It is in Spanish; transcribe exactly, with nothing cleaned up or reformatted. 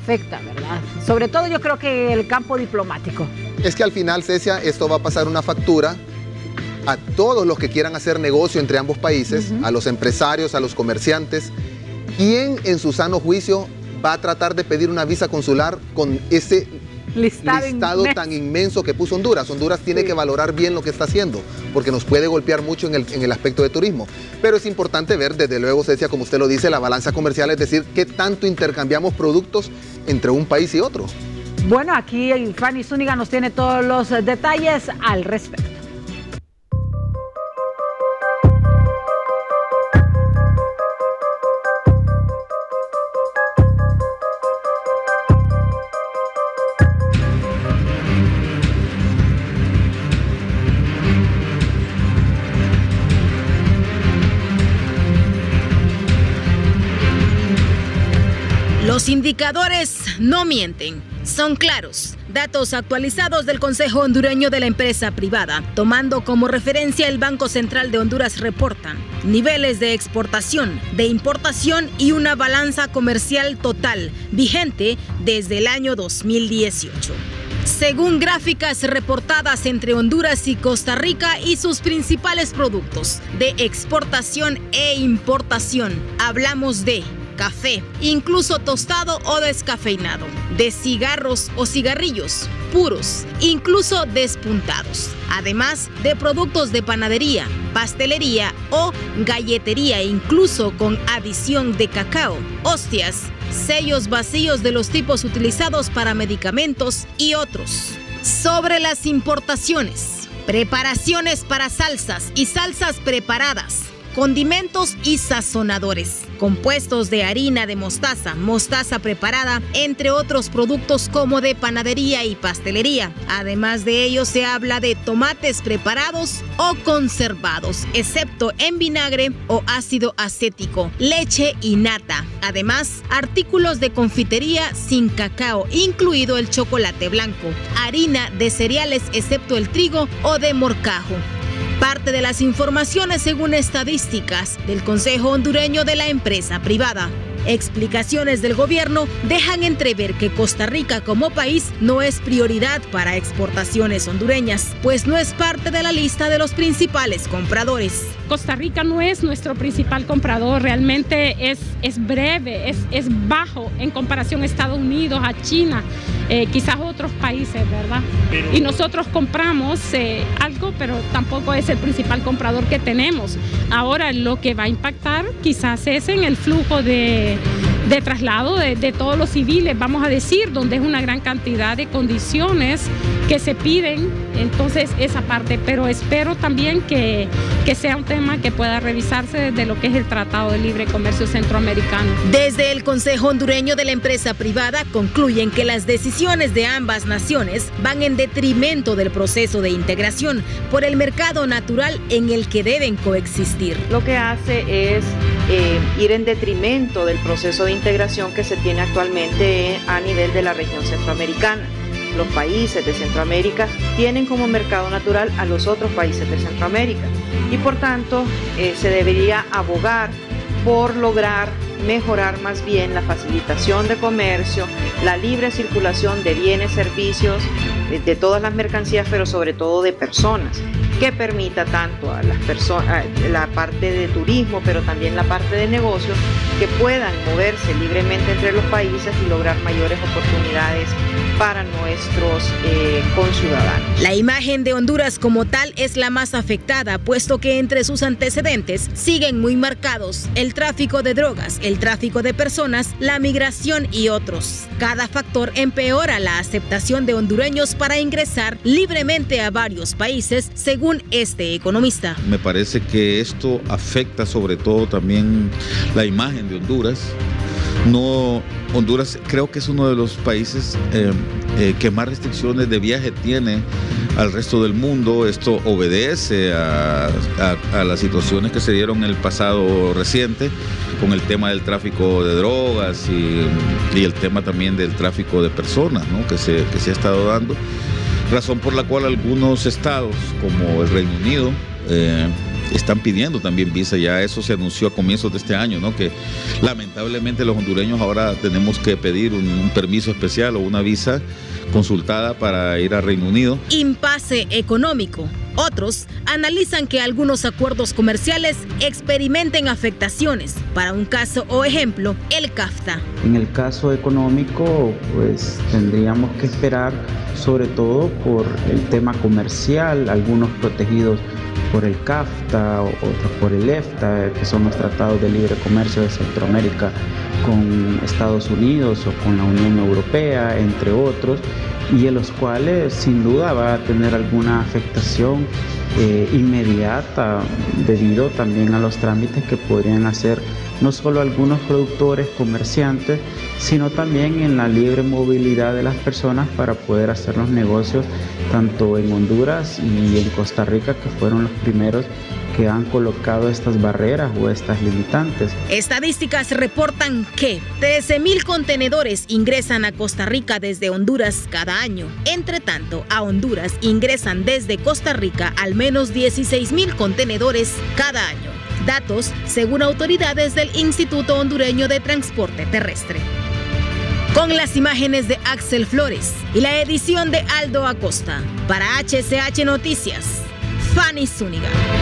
afecta, ¿verdad? Sobre todo yo creo que el campo diplomático. Es que al final, Cecia, esto va a pasar una factura a todos los que quieran hacer negocio entre ambos países, uh-huh. a los empresarios, a los comerciantes. ¿Quién en su sano juicio va a tratar de pedir una visa consular con ese listado, listado inmenso. tan inmenso que puso Honduras? Honduras tiene sí. que valorar bien lo que está haciendo, porque nos puede golpear mucho en el, en el aspecto de turismo. Pero es importante ver, desde luego, Cecia, como usted lo dice, la balanza comercial, es decir, qué tanto intercambiamos productos entre un país y otro. Bueno, aquí Fanny Zúñiga nos tiene todos los detalles al respecto. Los indicadores no mienten, son claros. Datos actualizados del Consejo Hondureño de la Empresa Privada, tomando como referencia el Banco Central de Honduras, reportan niveles de exportación, de importación y una balanza comercial total vigente desde el año dos mil dieciocho. Según gráficas reportadas entre Honduras y Costa Rica y sus principales productos de exportación e importación, hablamos de café, incluso tostado o descafeinado, de cigarros o cigarrillos, puros, incluso despuntados, además de productos de panadería, pastelería o galletería, incluso con adición de cacao, hostias, sellos vacíos de los tipos utilizados para medicamentos y otros. Sobre las importaciones, preparaciones para salsas y salsas preparadas, condimentos y sazonadores, compuestos de harina de mostaza, mostaza preparada, entre otros productos como de panadería y pastelería. Además de ello, se habla de tomates preparados o conservados, excepto en vinagre o ácido acético, leche y nata. Además, artículos de confitería sin cacao, incluido el chocolate blanco, harina de cereales, excepto el trigo o de morcajo. Parte de las informaciones según estadísticas del Consejo Hondureño de la Empresa Privada. Explicaciones del gobierno dejan entrever que Costa Rica como país no es prioridad para exportaciones hondureñas, pues no es parte de la lista de los principales compradores. Costa Rica no es nuestro principal comprador, realmente es, es breve, es, es bajo en comparación a Estados Unidos, a China, eh, quizás otros países, ¿verdad? Pero... Y nosotros compramos eh, algo, pero tampoco es el principal comprador que tenemos. Ahora lo que va a impactar quizás es en el flujo de... de traslado de, de todos los civiles, vamos a decir, donde es una gran cantidad de condiciones que se piden, entonces esa parte, pero espero también que, que sea un tema que pueda revisarse desde lo que es el Tratado de Libre Comercio Centroamericano. Desde el Consejo Hondureño de la Empresa Privada concluyen que las decisiones de ambas naciones van en detrimento del proceso de integración por el mercado natural en el que deben coexistir. Lo que hace es eh, ir en detrimento del proceso de integración que se tiene actualmente a nivel de la región centroamericana. Los países de Centroamérica tienen como mercado natural a los otros países de Centroamérica y por tanto eh, se debería abogar por lograr mejorar más bien la facilitación de comercio, la libre circulación de bienes, servicios, de, de todas las mercancías, pero sobre todo de personas, que permita tanto a las personas, la parte de turismo, pero también la parte de negocios, que puedan moverse libremente entre los países y lograr mayores oportunidades para nuestros eh, conciudadanos. La imagen de Honduras como tal es la más afectada, puesto que entre sus antecedentes siguen muy marcados el tráfico de drogas, el tráfico de personas, la migración y otros. Cada factor empeora la aceptación de hondureños para ingresar libremente a varios países, según este economista. Me parece que esto afecta sobre todo también la imagen de Honduras. No, Honduras creo que es uno de los países eh, eh, que más restricciones de viaje tiene al resto del mundo. Esto obedece a, a, a las situaciones que se dieron en el pasado reciente con el tema del tráfico de drogas y, y el tema también del tráfico de personas, ¿no? que, se, que se ha estado dando. Razón por la cual algunos estados como el Reino Unido eh, están pidiendo también visa. Ya eso se anunció a comienzos de este año, ¿no? Que lamentablemente los hondureños ahora tenemos que pedir un, un permiso especial o una visa consultada para ir a Reino Unido. Impasse económico. Otros analizan que algunos acuerdos comerciales experimenten afectaciones. Para un caso o ejemplo, el CAFTA. En el caso económico, pues tendríamos que esperar, sobre todo por el tema comercial, algunos protegidos por el CAFTA, otros por el EFTA, que son los tratados de libre comercio de Centroamérica con Estados Unidos o con la Unión Europea, entre otros, y en los cuales sin duda va a tener alguna afectación eh, inmediata debido también a los trámites que podrían hacer no solo algunos productores, comerciantes, sino también en la libre movilidad de las personas para poder hacer los negocios tanto en Honduras y en Costa Rica, que fueron los primeros que han colocado estas barreras o estas limitantes. Estadísticas reportan que trece mil contenedores ingresan a Costa Rica desde Honduras cada año. Entre tanto, a Honduras ingresan desde Costa Rica al menos dieciséis mil contenedores cada año. Datos según autoridades del Instituto Hondureño de Transporte Terrestre. Con las imágenes de Axel Flores y la edición de Aldo Acosta. Para H C H Noticias, Fanny Zúñiga.